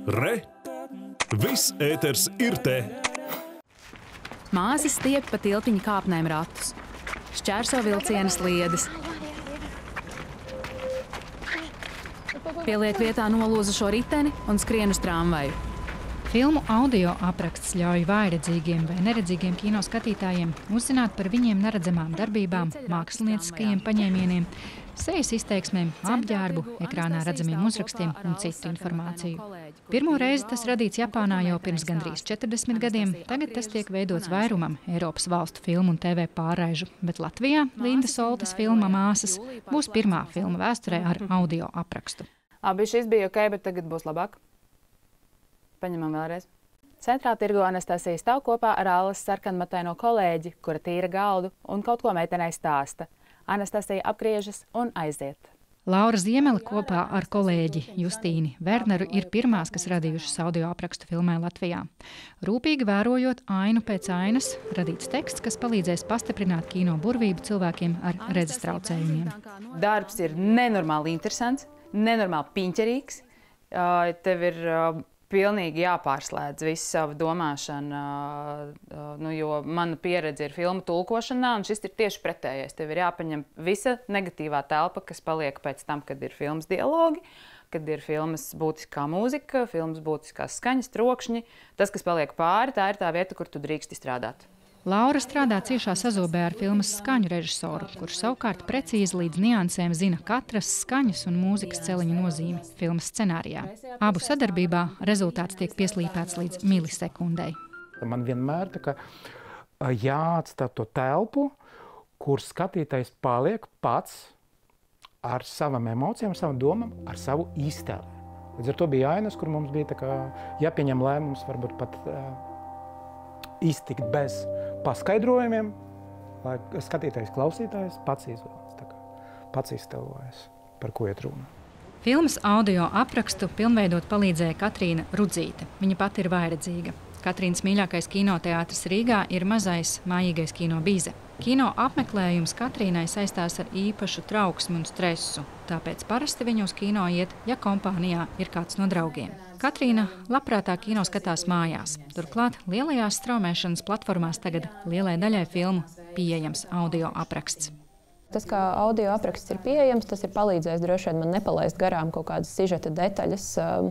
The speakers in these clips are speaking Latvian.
Re! Viss ēters ir te! Māsas stiep pa tiltiņa kāpnēm ratus, šķērso vilciena sliedes. Pieliek vietā nolūzušo riteni un skrien uz tramvaju. Filmu audio apraksts ļauj vājredzīgiem vai neredzīgiem kino skatītājiem uzzināt par viņiem neredzamām darbībām, mākslinieckajiem paņēmieniem, sejas izteiksmēm, apģērbu, ekrānā redzamiem uzrakstiem un citu informāciju. Pirmo reizi tas radīts Japānā jau pirms gandrīz 40 gadiem, tagad tas tiek veidots vairumam Eiropas valstu filmu un TV pārraižu, bet Latvijā Linda Soltes filma Māsas būs pirmā filma vēsturē ar audio aprakstu. Abi šis bija ok, bet tagad būs labāk. Paņemam vēlreiz. Centrā tirgo Anastasija stāv kopā ar Allas sarkanmataino kolēģi, kura tīra galdu un kaut ko meitenei stāsta. Anastasija apgriežas un aiziet. Laura Ziemele kopā ar kolēģi Justīni Werneru ir pirmās, kas radījušas audio aprakstu filmai Latvijā. Rūpīgi vērojot ainu pēc ainas, radīts teksts, kas palīdzēs pastiprināt kino burvību cilvēkiem ar redzes traucējumiem. Darbs ir nenormāli interesants, nenormāli piņķerīgs. Tev ir pilnīgi jāpārslēdz visu savu domāšanu, jo mana pieredze ir filmu tulkošanā, un šis ir tieši pretējais. Tev ir jāpaņem visa negatīvā telpa, kas paliek pēc tam, kad ir filmas dialogi, kad ir filmas būtiskā mūzika, filmas būtiskās skaņas, trokšņi. Tas, kas paliek pāri, tā ir tā vieta, kur tu drīksti strādāt. Laura strādā ciešā sazobē ar filmas skaņu režisoru, kurš savukārt precīzi līdz niansēm zina katras skaņas un mūzikas celiņa nozīmi filmas scenārijā. Abu sadarbībā rezultāts tiek pieslīpēts līdz milisekundei. Man vienmēr jāatstāj to telpu, kur skatītājs paliek pats ar savām emocijām, savām domām, ar savu iztēli. Līdz ar to bija ainas, kur mums bija jāpieņem lēmums, varbūt pat iztikt bez paskaidrojumiem, lai skatītājs, klausītājs pats izvēlas, pats iztēlojas, par ko iet runa. Filmas audio aprakstu pilnveidot palīdzēja Katrīna Rudzīte. Viņa pati ir vājredzīga. Katrīnas mīļākais kinoteātris Rīgā ir mazais mājīgais kino Bize. Kino apmeklējums Katrīnai saistās ar īpašu trauksmi un stresu, tāpēc parasti viņa uz kino iet, ja kompānijā ir kāds no draugiem. Katrīna labprātāk kino skatās mājās. Turklāt lielajās straumēšanas platformās tagad lielai daļai filmu pieejams audio apraksts. Tas, kā audio apraksts ir pieejams, tas ir palīdzējis droši vien man nepalaist garām kaut kādas sižeta detaļas,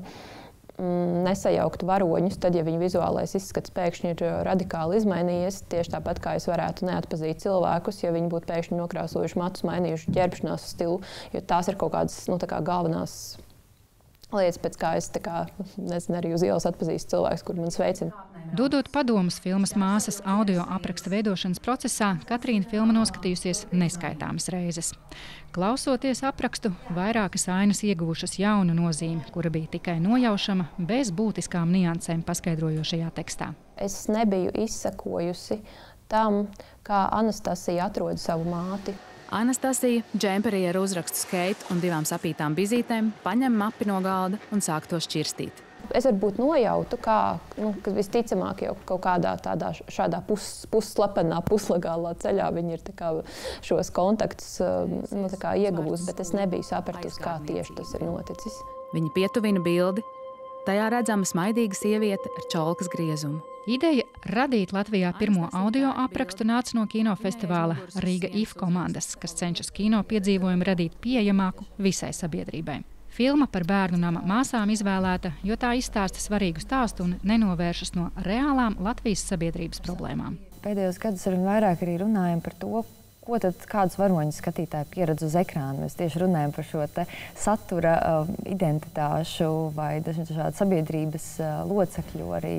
nesajaukt varoņus, tad, ja viņu vizuālais izskats pēkšņi ir radikāli izmainījies, tieši tāpat kā es varētu neatpazīt cilvēkus, ja viņi būtu pēkšņi nokrāsojuši matus, mainījuši ģērbšanās stilu, jo tās ir kaut kādas galvenās lietas, pēc kā es nezinu, arī uz ielas atpazīstu cilvēkus, kur man sveicina. Dodot padomus filmas Māsas audio apraksta veidošanas procesā, Katrīna filmu noskatījusies neskaitāmas reizes. Klausoties aprakstu, vairākas ainas ieguvušas jaunu nozīmi, kura bija tikai nojaušama, bez būtiskām niansēm paskaidrojošajā tekstā. Es nebiju izsekojusi tam, kā Anastasija atrod savu māti. Anastasija, džemperī ar uzrakstu Skate un 2 sapītām bizītēm, paņem mapi no galda un sāk to šķirstīt. Es varbūt nojautu, ka visticamāk jau kaut kādā šādā pusslepenā, puslegālā ceļā viņi ir šos kontaktus ieguvusi, bet es nebiju sapratusi, kā tieši tas ir noticis. Viņa pietuvina bildi. Tajā redzama smaidīga sieviete ar čolkas griezumu. Ideja radīt Latvijā pirmo audio aprakstu nāca no kinofestivāla Riga IF komandas, kas cenšas kino piedzīvojumu radīt pieejamāku visai sabiedrībai. Filma par bērnu nama māsām izvēlēta, jo tā izstāsta svarīgu stāstu un nenovēršas no reālām Latvijas sabiedrības problēmām. Pēdējos gadus arvien vairāk arī runājam par to, kādus varoņus skatītāji pieredz uz ekrāna. Mēs tieši runājam par šo satura identitāšu vai dažādu sabiedrības locekļu arī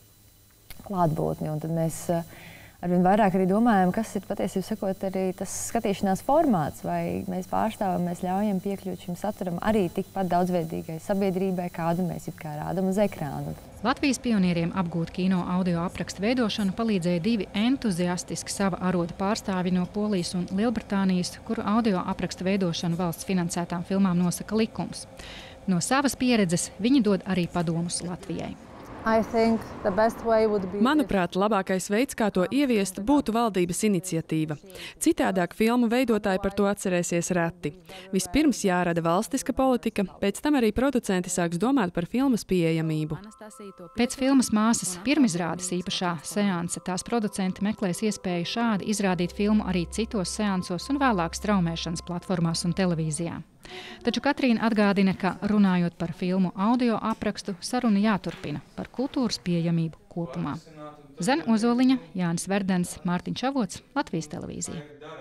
klātbūtni. Un tad mēs arvien vairāk arī domājam, kas ir patiesībā sakot arī tas skatīšanās formāts, vai mēs pārstāvam, mēs ļaujam piekļūt šim saturam arī tikpat daudzveidīgai sabiedrībai, kādu mēs it kā rādam uz ekrānu. Latvijas pionieriem apgūt kino audio aprakstu veidošanu palīdzēja 2 entuziastiski sava aroda pārstāvi no Polijas un Lielbritānijas, kuru audio aprakstu veidošanu valsts finansētām filmām nosaka likums. No savas pieredzes viņi dod arī padomus Latvijai. Manuprāt, labākais veids, kā to ieviest, būtu valdības iniciatīva. Citādāk filmu veidotāji par to atcerēsies reti. Vispirms jārada valstiska politika, pēc tam arī producenti sāks domāt par filmas pieejamību. Pēc filmas Māsas pirmizrādes īpašā seanse tās producenti meklēs iespēju šādi izrādīt filmu arī citos seansos un vēlāk straumēšanas platformās un televīzijā. Taču Katrīna atgādina, ka runājot par filmu audio aprakstu, saruna jāturpina par kultūras pieejamību kopumā. Zane Ozoliņa, Jānis Verdens, Mārtiņš Avots, Latvijas televīzija.